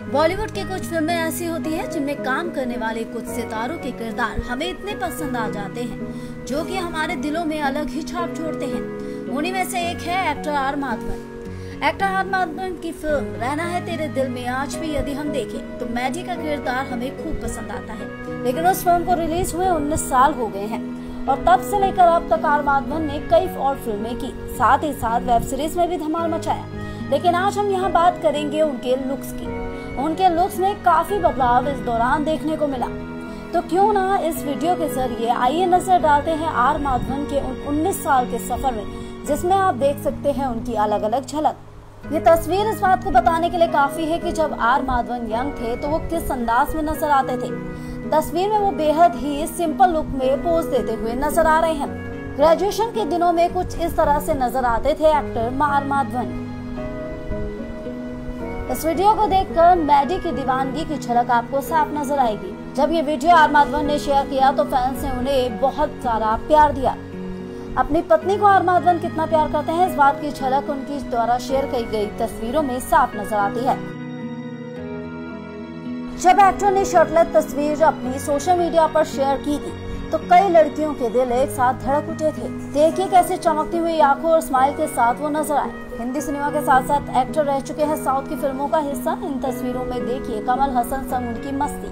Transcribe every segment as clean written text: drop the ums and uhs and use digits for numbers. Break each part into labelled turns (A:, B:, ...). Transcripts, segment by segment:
A: बॉलीवुड की कुछ फिल्में ऐसी होती हैं जिनमें काम करने वाले कुछ सितारों के किरदार हमें इतने पसंद आ जाते हैं जो कि हमारे दिलों में अलग ही छाप छोड़ते हैं। उन्हीं में से एक है actor R Madhavan. Actor R Madhavan की फिल्म रहना है तेरे दिल में आज भी यदि हम देखें तो मैडी का किरदार हमें खूब पसंद आता है। लेकिन उस फिल्म को रिलीज हुए 19 साल हो गए हैं और तब से लेकर अब तक आर माधवन ने कई और फिल्में की, साथ ही साथ वेब सीरीज में भी धमाल मचाया। लेकिन आज हम यहाँ बात करेंगे उनके लुक्स की। उनके लुक्स में काफी बदलाव इस दौरान देखने को मिला, तो क्यों ना इस वीडियो के जरिए आइए नजर डालते हैं आर माधवन के उन 19 साल के सफर में, जिसमें आप देख सकते हैं उनकी अलग अलग झलक। ये तस्वीर इस बात को बताने के लिए काफी है कि जब आर माधवन यंग थे तो वो किस अंदाज में नजर आते थे। तस्वीर में वो बेहद ही सिंपल लुक में पोज देते हुए नजर आ रहे हैं। ग्रेजुएशन के दिनों में कुछ इस तरह से नजर आते थे एक्टर आर माधवन। इस वीडियो को देखकर मैडी की दीवानगी की झलक आपको साफ नजर आएगी। जब ये वीडियो आर माधवन ने शेयर किया तो फैंस ने उन्हें बहुत सारा प्यार दिया। अपनी पत्नी को आर माधवन कितना प्यार करते हैं इस बात की झलक उनकी द्वारा शेयर की गई तस्वीरों में साफ नजर आती है। जब एक्टर ने शर्टलेस तस्वीर अपनी सोशल मीडिया पर शेयर की थी तो कई लड़कियों के दिल एक साथ धड़क उठे थे। देखिए कैसे चमकती हुई आंखों और स्माइल के साथ वो नजर आए। हिंदी सिनेमा के साथ साथ एक्टर रह चुके हैं साउथ की फिल्मों का हिस्सा। इन तस्वीरों में देखिए कमल हसन संग उनकी मस्ती।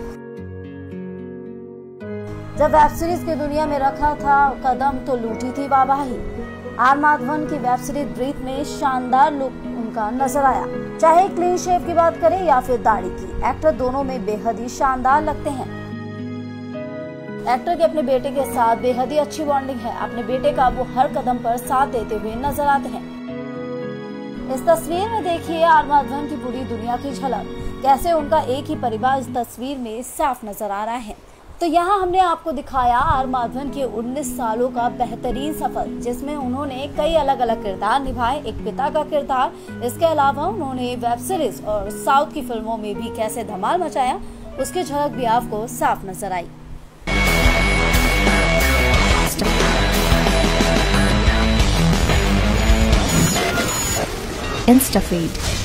A: जब वेब सीरीज की दुनिया में रखा था कदम तो लूटी थी वाहवाही। आर माधवन की वेब सीरीज ब्रीथ में शानदार लुक उनका नजर आया। चाहे क्लीन शेव की बात करें या फिर दाढ़ी की, एक्टर दोनों में बेहद ही शानदार लगते हैं। एक्टर के अपने बेटे के साथ बेहद ही अच्छी बॉन्डिंग है। अपने बेटे का वो हर कदम पर साथ देते हुए नजर आते हैं। इस तस्वीर में देखिए आर माधवन की पूरी दुनिया की झलक, कैसे उनका एक ही परिवार इस तस्वीर में साफ नजर आ रहा है। तो यहाँ हमने आपको दिखाया आर माधवन के 19 सालों का बेहतरीन सफर, जिसमें उन्होंने कई अलग अलग किरदार निभाए। एक पिता का किरदार, इसके अलावा उन्होंने वेब सीरीज और साउथ की फिल्मों में भी कैसे धमाल मचाया, उसकी झलक भी आपको साफ नजर आई।
B: InstaFeed